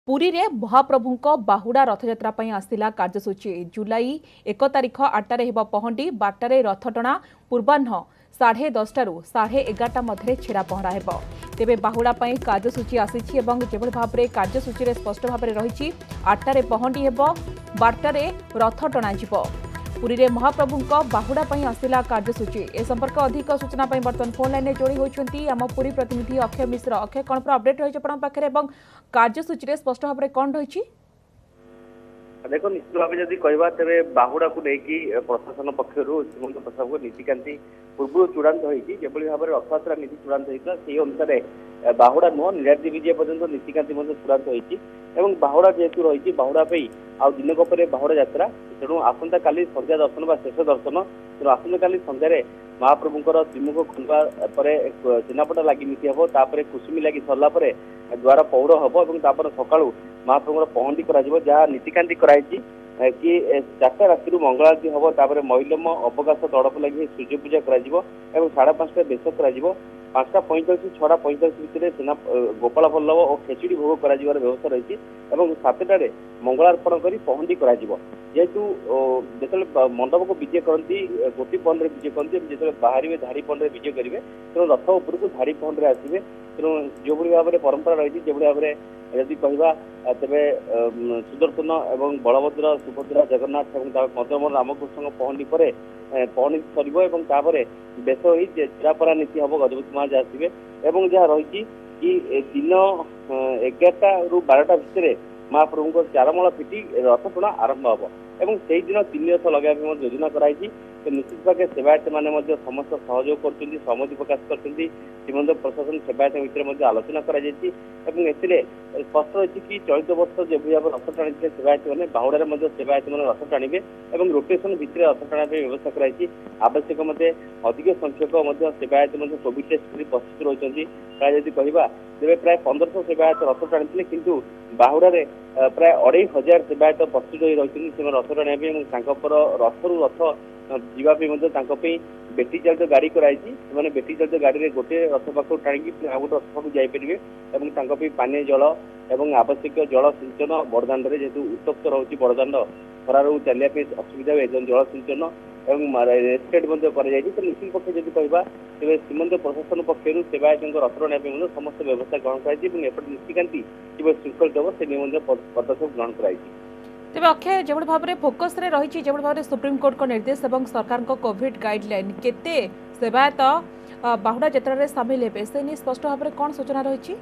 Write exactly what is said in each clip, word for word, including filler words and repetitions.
पुरी रे महाप्रभुंक बाहुड़ा रथयात्रा आसला कार्यसूची जुलाई एक तारिख आठटारे हेब पहंडी बारटारे रथटणा पूर्वाह्न साढ़े दसटारू साढ़े एगारटा मध्य छेड़ा पहरा हेब तेबे बाहुड़ा कार्यसूची आसी भाव में कार्यसूची स्पष्ट भाव में रही आठटारे पहंडी हेब बारटारे रथ टणा पुरी रे महाप्रभुंक बाहुड़ा आसला कार्यसूची ए संपर्क अधिक सूचना बर्तमान फोन लाइन जोड़ी होती आम पुरी प्रतिनिधि अक्षय मिश्र। अक्षय कौन पूरा अपडेट रही पाखे कार्यसूची स्पष्ट भाव में कौन रही? देखो निश्चित भाव जब कह तेरे बाहुड़ा को लेकिन प्रशासन पक्षर श्रीमंत प्रसाद नीतिकांति पूर्व चूड़ांत होगी जो भाव में रथयात्रा नीति चूड़ांत होता से अनुसार बाहुड़ा नुह नीलाद्रि विजय पर्यटन नीतिकांति चूड़ांत होती बाहुड़ा जेहेतु रही बाहुड़ा आउ दिनक बाहुड़ा यात्रा तेणु आसंता काली संध्या दर्शन व शेष दर्शन तेणु आसंता काली संध्यारे महाप्रभुंर त्रिमुख खुलवा चिनापटा लगी नीति हम तापर कुसुमी लगी सरला द्वार पौड़ हम और सका महाप्रभुर पहंडी जहाँ नीतिकांति कराई कि चार्टा राति मंगलारती हम तापर मैलम अवकाश तड़प लगे सूर्य पूजा कर साढ़े पांचटा बेश कर पांचटा पैंतालीस छटा पैंतालीस भितर सेना गोपाल वल्लभ और खेचुड़ी भोग कर व्यवस्था रही सातटार मंगलार्पण कर पहंडी जेहेतु जो मंडप को विजय करती गोटी पहंड विजय करती जो बाहर धाड़ी पहंड विजय करेंगे तेणु रथ उपरको धाड़ी पहंड आसवे तेणु जो भाव में परंपरा रही जो भाव में यदि कह तेरे सुदर्शन एवं बलभद्र सुभद्रा जगन्नाथ मध्यम रामकृष्ण पहंडी पर पहंडी सर बेस हो चिरापरा नीति हम गजपति महाराज आसवे जहाँ रही कि दिन एगारटा रु बारटा भितर महाप्रभु चारमला फिटी रथ टणा आरंभ हम और से दिन तीन रथ लगे योजना कराई निश्चित भाव सेवायत मैंने समस्त सहयोग कर सहमति प्रकाश कर श्रीमंत प्रशासन सेवायत भितर आलोचना कर स्पष्ट रही कि चलित वर्ष जो भाव रथ टाणी सेवायत मैंने बाहुड़ा सेवायत मैंने रथ टाणवे और रोटेसन भितर रथ टाणा व्यवस्था कराई आवश्यक मत अधिक संख्यक सेवायत कोविड टेस्ट कर प्रस्तुत रही प्राय जब कह तेज प्राय पंद्रह सेवायत रथ टाणी किंतु बाहुड़ा प्राय अढ़ाई हजार सेवायत प्रस्तुत हो रही रथ टाणा रथरू रथ जावाई बेटी चालित गाड़ी कराई बेटी चालित गाड़ी में गोटे रथ पाख टाणी आ गोटे रथ पाख जापरेंगे पानी जल और आवश्यक जल सिंचन बड़दाण्ड जेहेतु उत्तप्त रोचे बड़दाण्ड खरार चलिए असुविधा हुए जल सिंचन और रेस्टेड तो निश्चित पक्ष जब कह तेज श्रीमंत प्रशासन पक्षर सेवायत रथ टाणी समस्त व्यवस्था ग्रहण कर नीतिकांति जो श्रृंखलित हम से पदक्षेप ग्रहण कराई। तेज अक्षय जो भाव में फोकस रे रही जो भाव में सुप्रीमकोर्ट को निर्देश और सरकार को कोविड गाइडलाइन केते सेवायत बाहुड़ा यात्रा सामिल हे से नहीं स्पष्ट भाव में कौन सूचना रही?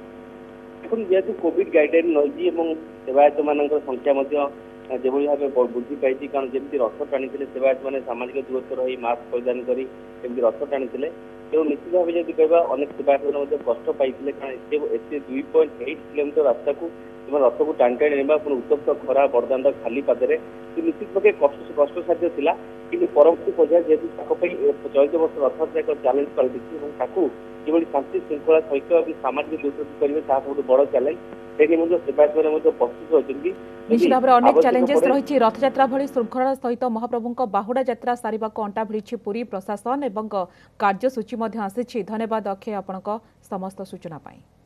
जेहेतु कोविड गाइडलाइन रही सेवायत मान संख्या जो भाव में वृद्धि पाई कारण जमी रथ टाणी सेवायत मैंने सामाजिक दूरत्व रही मास्क परिधान कर रथ टाणी तेणु निश्चित भाव जब कह अनेक सेवायत मैंने कष्ट पाई कारण एत दुई पॉइंट एट किलोमीटर रास्ता को रथ को टाणी टाणी ना उत्तप्त खरा बड़दाण्ड खाली पादे निश्चित भाव कष्ट कष्टसाध्य था कि परवर्ती पर्याय जेहेतु चलित वर्ष रथयात्रा एक चैलेंज कर किभली शांति श्रृंखला सहित सामाजिक दूरत्व करेंगे सब बड़ चैलेंज सेवायत मैंने प्रस्तुत रही निश्चित भाव में अनेक चैलेंजेस रही रथयात्रा भली श्रृंखला सहित महाप्रभु बाहुड़ा यात्रा सारिबा को अंटा भिड़ी पुरी प्रशासन और कार्यसूची आसी। धन्यवाद अक्षय आपणक समस्त सूचना पाई।